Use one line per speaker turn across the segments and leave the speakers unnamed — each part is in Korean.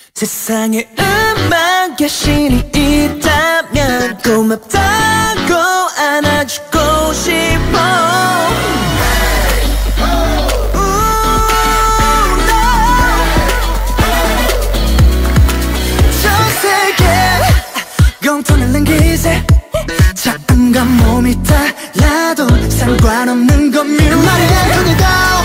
세상에 음악의신이 있다면 고맙다고 안아주고 싶어. 전 세계 공통을 기세 작은가 몸이 달라도 상관없는 건 뮤. 말해 그녀도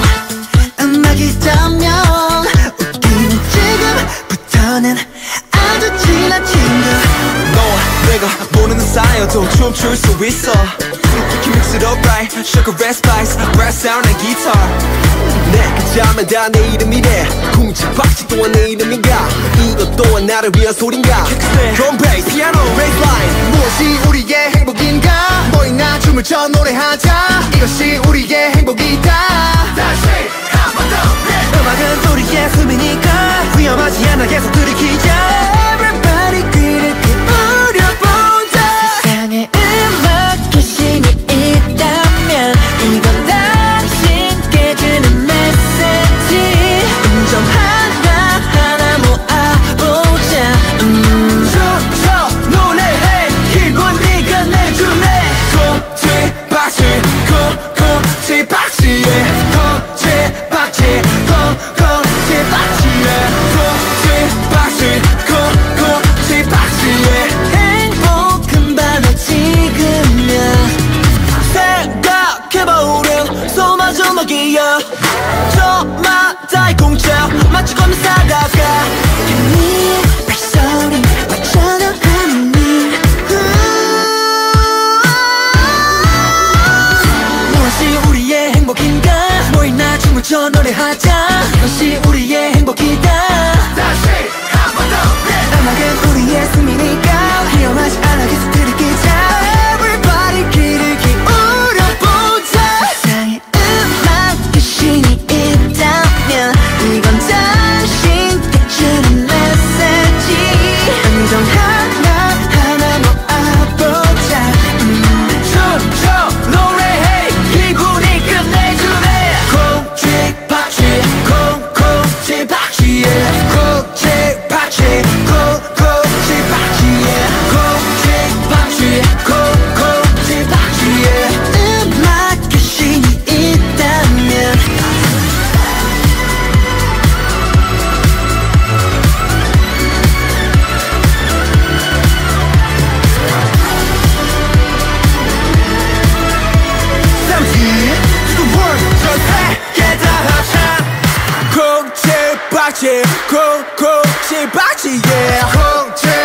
음악이라면 웃기는 지금부터는 아주 친한 친구.
너와 내가 모르는 사이여도 춤출 수 있어. You mix it up right, sugar red spice, brass sound and guitar. 내가 자면 다 내 이름이래. 쿵치박치 또한 내 이름인가. 이것 또한 나를 위한 소린가. Drum bass, piano, bass line.
무엇이 우리의 행복인가. 너희나 춤을 춰 노래하자. 이것이 우리의 행복이다. 다시 한번 더.
음악은 우리의 숨이니까 위험하지 않아 계속 들이키자. Everybody 귀를 기울여보자. 세상에 음악의신이 있다면 이건 당신께 주는 메시지. 음정 하나하나 모아보자.
춤춰 노래해 기분 네가 내주네.
콕치박치 콕콕치박치에 콕치박치 콕콕치박치에 콕치박치 콕콕치박치에
행복은 바로 지금이야. 생각해보렴 소마저먹이야. 저마다의 공짜 마치 걷는 살다가 네 발소리 빠져나가는 일. 무엇이 우리의 행복인가. 모이나 춤을 춰 노래하자. 이것이 우리의 행복이다.
다시 한번 더.
음악은 우리의 숨이니까 위험하지 않아 계속 들이키자. Everybody 귀를 기울여보자. 세상에 음악의신이 있다면 이건 당신께 주는 메시지. 음정 하나하나 모아보자.
춤춰 노래해 기분이 끝내주네.
콕치박치 콕콕치박치에 콕치박치 콕콕치박치에 콕치박치 콕콕치박치에
음악의신이 있다면
콕치박치 콕콕치박치에
콩채